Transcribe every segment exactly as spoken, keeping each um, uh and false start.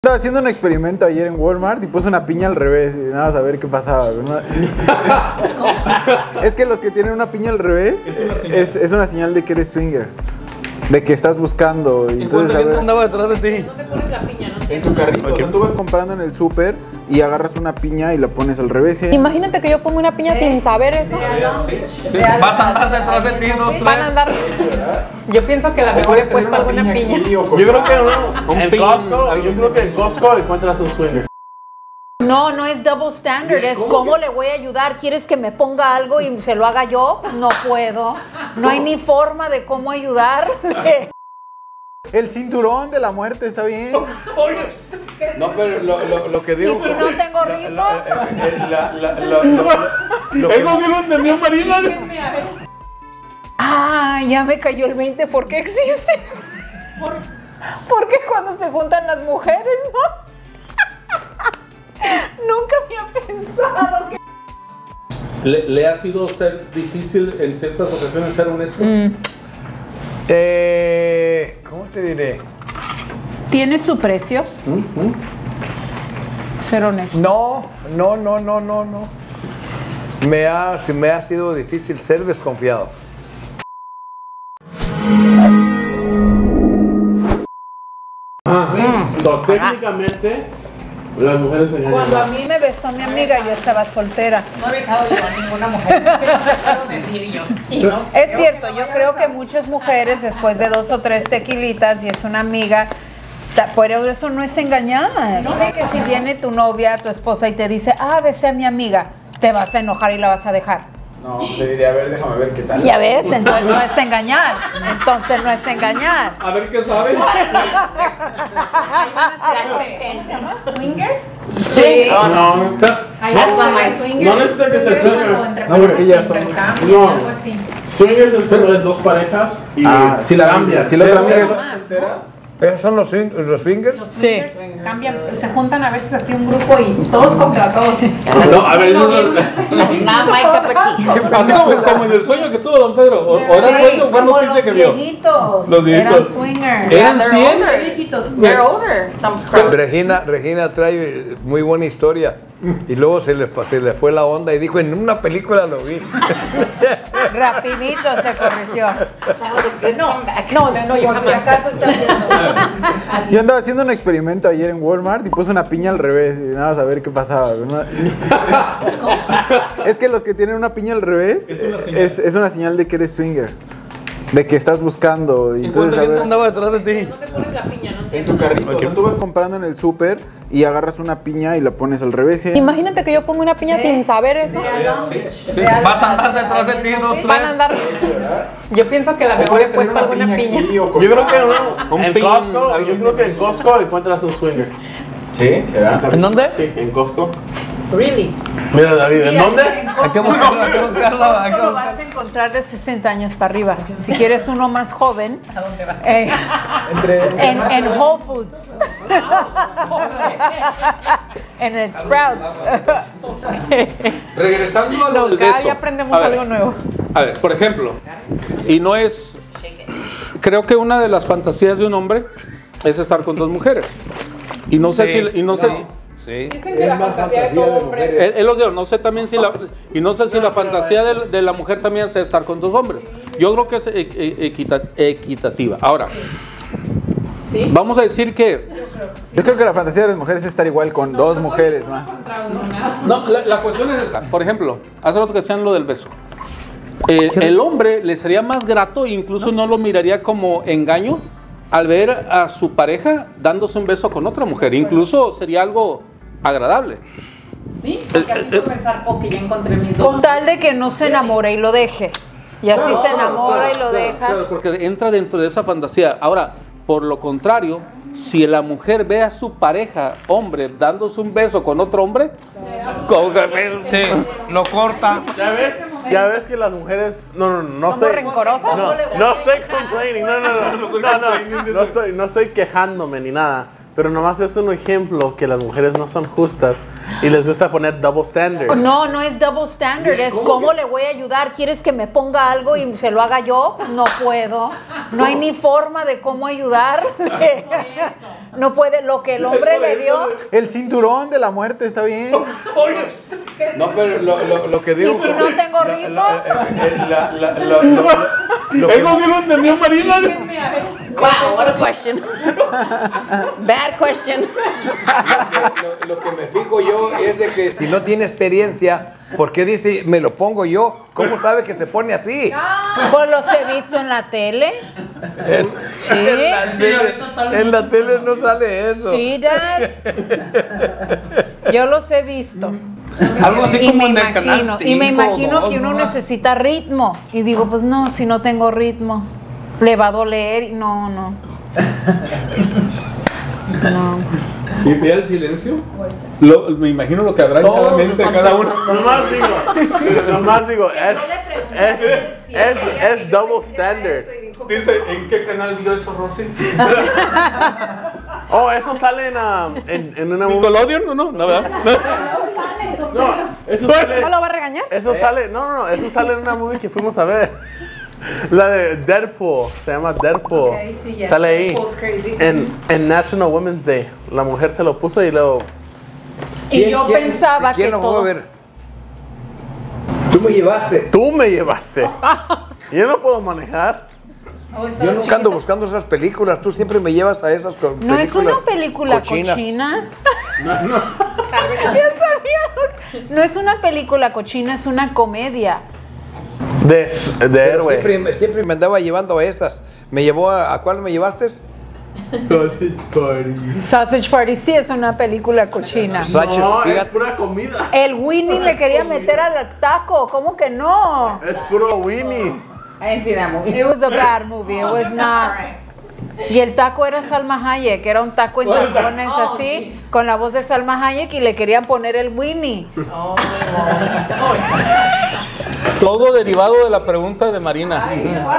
estaba haciendo un experimento ayer en Walmart y puse una piña al revés y nada más a ver qué pasaba. ¿No? Es que los que tienen una piña al revés es una señal, es, es una señal de que eres swinger, de que estás buscando. Y entonces, a ver, andaba detrás de ti? ¿Dónde pones la piña? No en tu carrito. Okay. O sea, tú vas comprando en el súper y agarras una piña y la pones al revés. ¿eh? Imagínate que yo pongo una piña sin saber eso. Sí. Vas a andar detrás de ti, dos, tres. Van a andar. Yo pienso que la mejor he puesto alguna piña. Yo creo que no. En Costco, yo creo que en Costco encuentras un swinger. No, no es double standard, es cómo le voy a ayudar. ¿Quieres que me ponga algo y se lo haga yo? Pues no puedo. No hay ni forma de cómo ayudar. El cinturón de la muerte está bien. No, pero lo, lo, lo que digo. ¿Y si no tengo ritmo? Eso sí lo entendió Marina. Ah, ya me cayó el veinte. ¿Por qué existe? ¿Por? Porque cuando se juntan las mujeres, ¿no? Nunca había pensado que... ¿Le, ¿Le ha sido ser difícil en ciertas ocasiones ser honesto? Mm. Eh, ¿Cómo te diré? ¿Tiene su precio? ¿Mm? Ser honesto. No, no, no, no, no, no. Me ha, me ha sido difícil ser desconfiado. Ah, mm. So, técnicamente, las mujeres engañan. Cuando a mí me besó mi amiga, yo estaba soltera. No he besado yo a ninguna mujer, pero no puedo decir yo. Y no, es cierto, yo creo que muchas mujeres, después de dos o tres tequilitas y es una amiga, pero eso no es engañar. No ve que si viene tu novia, tu esposa y te dice, ah, besé a mi amiga, te vas a enojar y la vas a dejar. No, le diría, a ver, déjame ver qué tal. Ya ves, entonces no es engañar. Entonces no es engañar. A ver qué saben. ¿Swingers? Sí. No, no. Ahí está my swingers. No necesita que se swinger. No, porque ya son. No. Swingers es cuando es dos parejas y ah, si la cambian. Si la otra amiga es ¿Esos son los, swing, los swingers? Los swingers sí. Cambian, se juntan a veces así un grupo y todos contra todos. No, a ver, eso es... Nada, Mike, así como, como en el sueño que tuvo don Pedro. O, sí, o era sueño, fue como noticia los que vio. Viejitos. Los viejitos. Eran swingers. Eran cien. They're viejitos. They're older. Regina, Regina trae muy buena historia. Y luego se le, se le fue la onda y dijo, en una película lo vi. Rapidito se corrigió. No, no, no, yo si acaso está viendo. Yo andaba haciendo un experimento ayer en Walmart y puse una piña al revés y nada más a ver qué pasaba. ¿No? Es que los que tienen una piña al revés es una señal, es, es una señal de que eres swinger, de que estás buscando. Y entonces, a ver, andaba detrás de ti? ¿Dónde pones la piña? No en tu carrito. Okay. O sea, tú vas comprando en el súper y agarras una piña y la pones al revés. ¿eh? Imagínate que yo pongo una piña ¿Eh? sin saber eso. Sí. Sí. Vas a andar detrás de ti, dos, tres. Van a andar. Yo pienso que la mejor he puesto alguna piña. Yo creo que no. En Costco, yo creo que en Costco encuentras un swinger. ¿Sí? ¿Será? ¿En dónde? Sí, en Costco. Really? Mira, David, ¿en dónde? Hay que buscarlo, hay que buscarlo. Costco lo vas a encontrar de sesenta años para arriba. Si quieres uno más joven, ¿a dónde vas? Eh, entre, entre en, en Whole Foods. En el Sprouts. Regresando a lo del beso. Ya aprendemos algo nuevo. A ver, por ejemplo, y no es... Creo que una de las fantasías de un hombre es estar con dos mujeres. Y no sé sí, si... Y no, no. sé si Sí. Dicen que la fantasía de todo hombre es... Él lo digo, no sé también si la... Y no sé si la fantasía de, de la mujer también es estar con dos hombres. Yo creo que es equita, equitativa. Ahora, ¿sí? Vamos a decir que... Yo creo que la fantasía de las mujeres es estar igual con dos mujeres más. No, la, la cuestión es esta. Por ejemplo, hace rato que decían lo del beso. Eh, el hombre le sería más grato, incluso no lo miraría como engaño, al ver a su pareja dándose un beso con otra mujer. Incluso sería algo agradable. Sí, porque así puedo pensar, ok, ya encontré mis dos. Con tal de que no se enamore y lo deje. Y así claro, se enamora claro, y lo claro, deja. Claro, porque entra dentro de esa fantasía. Ahora, por lo contrario, si la mujer ve a su pareja, hombre, dándose un beso con otro hombre, con... sí, lo corta. ¿Ya ves? Ya ves que las mujeres... No, no, no, no ¿Somos estoy... rencorosas? No, no estoy complaining, no, no, no, no, no, no, no estoy, no estoy quejándome ni nada. pero nomás es un ejemplo que las mujeres no son justas y les gusta poner double standards. No, no es double standard, es cómo le voy a ayudar. ¿Quieres que me ponga algo y se lo haga yo? Pues no puedo. No hay ni forma de cómo ayudar. No puede, lo que el hombre le dio. El cinturón de la muerte está bien. No, pero lo, lo, lo que digo. ¿Y si no tengo ritmo? Eso sí lo entendió Marina. Wow, what a question. Bad question. Lo, lo que me fijo yo es de que si no tiene experiencia, ¿por qué dice me lo pongo yo? ¿Cómo sabe que se pone así? Pues los he visto en la tele. En, Sí. en, la tele, en la tele no sale eso. Sí, Dad. Yo los he visto. Algo así Y como me en el canal imagino, y me cinco, imagino dos, que uno ¿no? necesita ritmo. Y digo, pues no, si no tengo ritmo, le va a doler. y No, no. No. Y vea el silencio. Lo- me imagino lo que habrá en cada mente de cada uno. Nomás digo, nomás digo, es, es, es, es double standard. Dice, ¿en qué canal vio eso, Rosy? Oh, eso sale en, um, en, en una movie. ¿Nickelodeon? No, no, no, ¿verdad? No, eso sale. ¿No lo va a regañar? Eso sale, no, no, no, eso sale en una movie que fuimos a ver. La de Deadpool, se llama Deadpool. Ok, sí, ya. Sale ahí. Deadpool's crazy. En, en National Women's Day. La mujer se lo puso y luego. Y yo pensaba ¿Quién que lo fue a todo... ver? Tú me llevaste. Tú me llevaste. Yo no puedo manejar. Yo nunca ando buscando esas películas. Tú siempre me llevas a esas co- películas. No es una película cochinas. cochina. No, no. Ya sabía. No es una película cochina, es una comedia. De, de Pero héroe. Siempre, siempre me andaba llevando a esas. ¿Me llevó a, a cuál me llevaste? Sausage Party sí es una película cochina. Sacho, No, es fíjate. pura comida. El Winnie le quería meter al taco, ¿cómo que no? Es puro Winnie. I didn't see that movie. It was a bad movie, it was not. Y el taco era Salma Hayek, era un taco en tacones así, con la voz de Salma Hayek y le querían poner el Winnie. Todo derivado de la pregunta de Marina.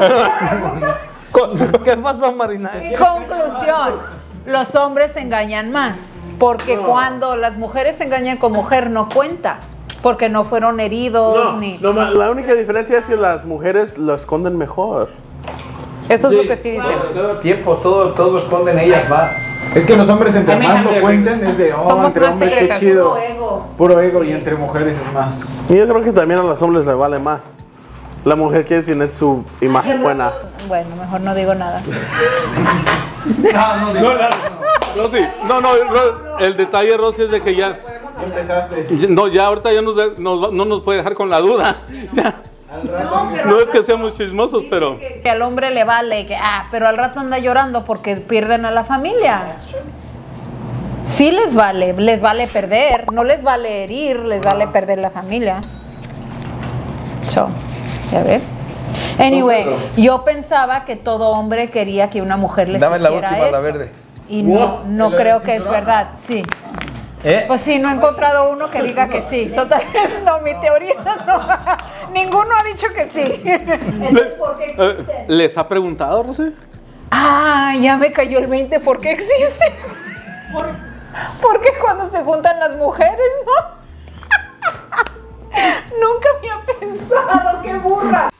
¿Qué pasó, Marina? Conclusión, los hombres engañan más, porque cuando las mujeres engañan con mujer no cuenta, porque no fueron heridos No, ni... no, la única diferencia es que las mujeres lo esconden mejor. Eso es lo que sí dicen. Todo tiempo, todo, todo esconden ellas más. Es que los hombres entre I may más have lo to cuenten es de, oh, Somos entre más hombres qué secretas. chido. Puro ego. Puro ego y entre mujeres es más. Y yo creo que también a los hombres les vale más. La mujer quiere tener su imagen buena. Bueno, mejor no digo nada. No, no, digo. No, no, Rosy, no, no, Ro- el detalle, Rosy, es de que ya, Empezaste. no, ya ahorita ya nos, de- nos- no nos puede dejar con la duda. Ya. No es que seamos chismosos, pero Que al hombre le vale, que, ah, pero al rato anda llorando porque pierden a la familia. Sí les vale, les vale perder, no les vale herir, les vale perder la familia. So, ya ven. Anyway, yo pensaba que todo hombre quería que una mujer les Dame la hiciera última, eso. la verde. Y no, no creo que es verdad, sí. ¿Eh? Pues sí, no he encontrado uno que diga que sí. So, tal vez no, mi teoría no. Ninguno ha dicho que sí. Entonces, ¿por qué eh, existen? ¿les ha preguntado, Rosy? Ah, ya me cayó el veinte. ¿Por qué existen? Porque cuando se juntan las mujeres, ¿no? Nunca había pensado, qué burra.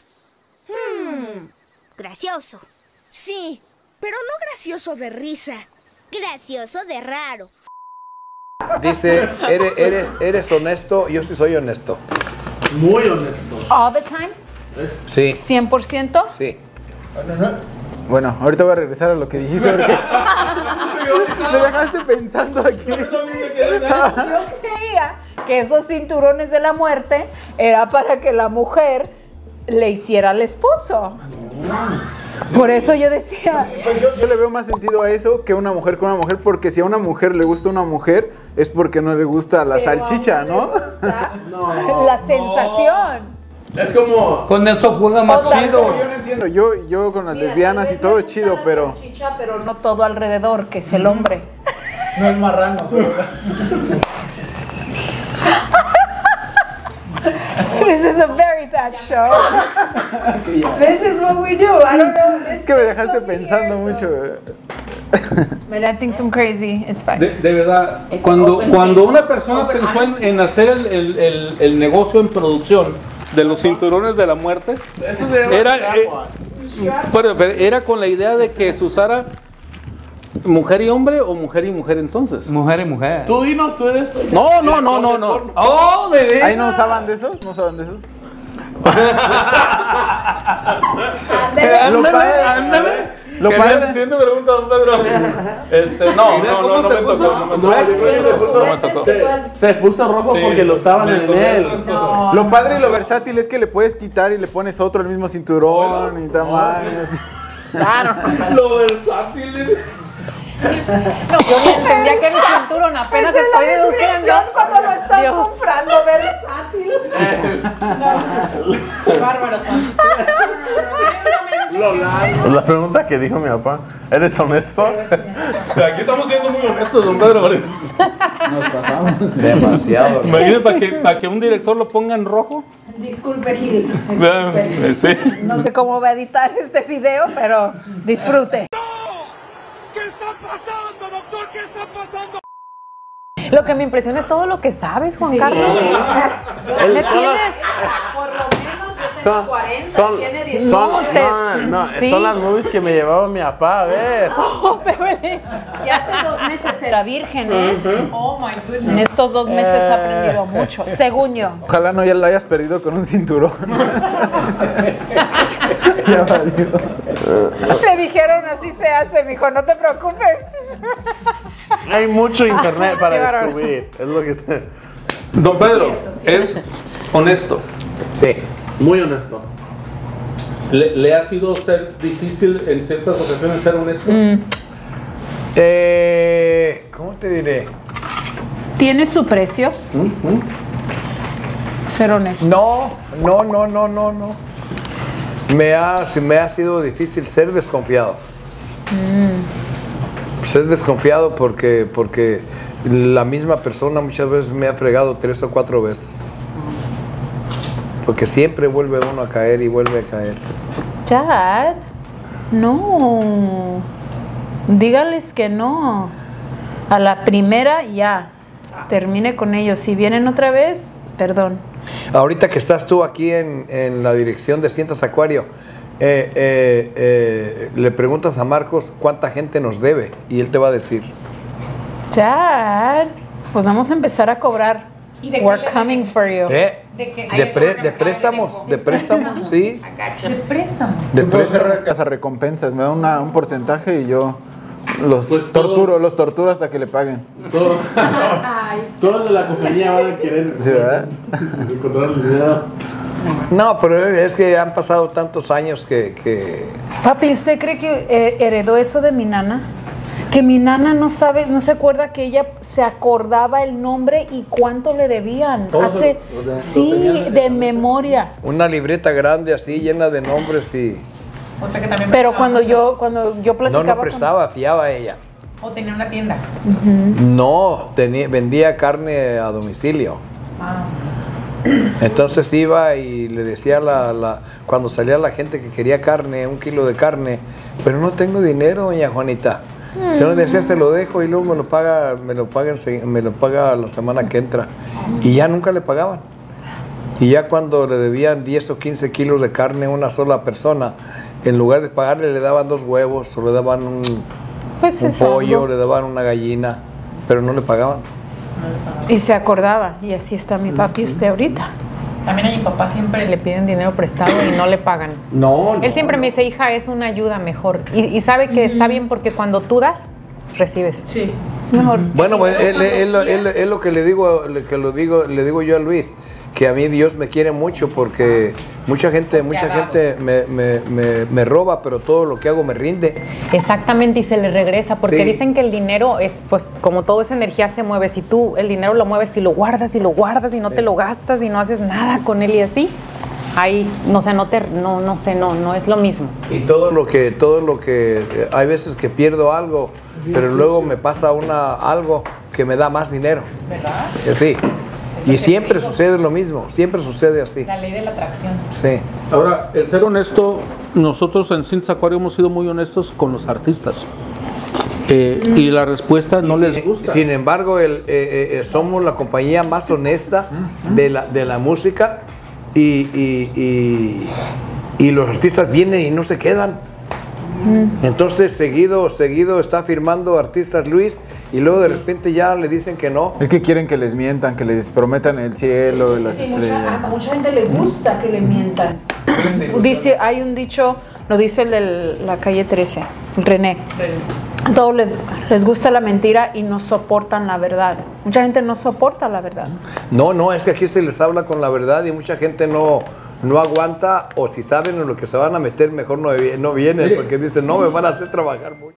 Gracioso. Sí, pero no gracioso de risa. Gracioso de raro. Dice, eres, eres, eres honesto, yo sí soy honesto. Muy honesto. All the time, Sí, cien por ciento. sí. Bueno, ahorita voy a regresar a lo que dijiste porque me dejaste pensando aquí. Yo creía que esos cinturones de la muerte era para que la mujer le hiciera al esposo. Por eso yo decía, Pues yo, yo le veo más sentido a eso que una mujer con una mujer, porque si a una mujer le gusta una mujer es porque no le gusta la pero a salchicha, uno ¿no? le gusta la sensación. Es como. Con eso juega más Otra chido. Yo no entiendo, yo, yo con las lesbianas y todo chido, pero Salchicha, pero no todo alrededor, que es el hombre. no el marrano. This is a very bad show. This is what we do. I don't know. Es que me dejaste pensando mucho. But I think I'm crazy. It's fine. De, de verdad, cuando, cuando una persona pensó en, en hacer el, el, el, el negocio en producción de los cinturones de la muerte, Eso se llama era, strap eh, on. pero, pero era con la idea de que se usara mujer y hombre o mujer y mujer entonces. Mujer y mujer. Tú dinos, tú eres. No, no, no, no, no. ¡Oh, de veras! ¿Ahí no usaban de esos? ¿No usaban de esos? Lo padre, Ándale. lo padre, Siguiente pregunta, don Pedro. Este, no, Mira no, cómo no, no se me puso. tocó, no me No, tocó. yo creo que se puso, No me tocó. se, se puso rojo Sí, porque lo usaban me en acordé de él. otras cosas. lo padre y lo versátil es que le puedes quitar y le pones otro el mismo cinturón y tamaños. Claro. Lo versátil es... No, yo ni entendía que era un cinturón, apenas Esa es la estoy deduciendo. descripción cuando lo estás Dios. comprando versátil. Qué bárbaros son. La pregunta que dijo mi papá, ¿eres honesto? Aquí estamos siendo muy honestos, don Pedro. Demasiado. Imagínate para que, para que un director lo ponga en rojo. Disculpe, Gil. Eh, Sí. No sé cómo va a editar este video, pero disfrute. Lo que me impresiona es todo lo que sabes, Juan Carlos. El- ¿Me son tienes? Por lo menos de Son, cuarenta, son, tiene son, dieciocho. no, no, Sí. son las movies que me llevaba mi papá a ver. Oh, pero él- Y hace dos meses era virgen, ¿eh? Oh my En goodness. estos dos meses ha aprendido mucho, según yo. Ojalá no ya lo hayas perdido con un cinturón. Ya valió. Le dijeron así se hace, mijo, no te preocupes. Hay mucho internet para Qué bárbaro. descubrir. Es lo que te... Don Pedro, es honesto. Sí. Muy honesto. ¿Le, le ha sido a usted difícil en ciertas ocasiones ser honesto? Eh, ¿Cómo te diré? ¿Tiene su precio? Ser honesto. No, no, no, no, no, no. Me ha, sí me ha sido difícil ser desconfiado. Ser desconfiado porque, porque la misma persona muchas veces me ha fregado tres o cuatro veces. Porque siempre vuelve uno a caer y vuelve a caer. Chad, no. Dígales que no. A la primera ya. Termine con ellos. Si vienen otra vez, perdón. Ahorita que estás tú aquí en, en la dirección de Sientas Acuario, eh, eh, eh, le preguntas a Marcos cuánta gente nos debe y él te va a decir. Chad, pues vamos a empezar a cobrar. ¿Y de qué We're le coming for you. ¿Eh? ¿De qué? De, pre- de préstamos, de préstamos, sí. De préstamos. De Yo puedo préstamos. hacer casa recompensas, me da una- un porcentaje y yo los Pues todo- torturo, los torturo hasta que le paguen. Todo- Ay, todos de la compañía van a querer Sí, ¿verdad? encontrar el dinero. No, pero es que han pasado tantos años que, que Papi, ¿usted cree que eh, heredó eso de mi nana? Que mi nana no sabe, no se acuerda que ella se acordaba el nombre y cuánto le debían. Todo Hace, lo- lo de- sí, lo tenían de memoria. una libreta grande así llena de nombres y o sea que también Pero cuando yo, cuando yo no, platicaba no con- prestaba, fiaba a ella. o tenía una tienda. No, tenía, vendía carne a domicilio. Ah. Entonces iba y le decía a la, la- cuando salía la gente que quería carne, un kilo de carne, pero no tengo dinero, doña Juanita. Yo le decía, se lo dejo y luego me lo paga, me lo paga, ense- me lo paga la semana que entra. Y ya nunca le pagaban. Y ya cuando le debían diez o quince kilos de carne a una sola persona, en lugar de pagarle le daban dos huevos o le daban un, pues un es pollo, algo. le daban una gallina, pero no le pagaban. Y se acordaba. Y así está mi papi usted ahorita. También a mi papá siempre le piden dinero prestado y no le pagan. No, no, Él siempre no. me dice, hija, es una ayuda mejor. Y, y sabe que está bien porque cuando tú das, recibes. Sí. Es mejor. Bueno, pues es, es- es lo- es lo- es lo que le digo, le- que lo digo, le digo yo a Luis, que a mí Dios me quiere mucho porque mucha gente, mucha gente me, me, me, me roba, pero todo lo que hago me rinde. Exactamente, y se le regresa, porque Sí. dicen que el dinero es, pues, como todo esa energía se mueve, si tú el dinero lo mueves y lo guardas y lo guardas y no te lo gastas y no haces nada con él y así, ahí, no sé, no te, no, no sé, no, no es lo mismo. Y todo lo que, todo lo que, eh, hay veces que pierdo algo, pero luego me pasa una, algo que me da más dinero. ¿Verdad? Eh, Sí. Y siempre sucede lo mismo, siempre sucede así. La ley de la atracción. Sí. Ahora, el ser honesto, nosotros en Sientas Acuario hemos sido muy honestos con los artistas. eh, y la respuesta no les gusta. Sin embargo, el, eh, eh, somos la compañía más honesta de la, de la música y, y, y, y los artistas vienen y no se quedan. Entonces seguido, seguido está firmando artistas Luis y luego de repente ya le dicen que no. Es que quieren que les mientan, que les prometan el cielo, las Sí, estrellas. mucha, a mucha gente le gusta que le mientan. Dice, hay un dicho, lo dice el de la calle trece, René. A todos les, les gusta la mentira y no soportan la verdad. Mucha gente no soporta la verdad. No, no, es que aquí se les habla con la verdad y mucha gente no, no aguanta, o si saben en lo que se van a meter, mejor no, no vienen, porque dicen, no, me van a hacer trabajar mucho.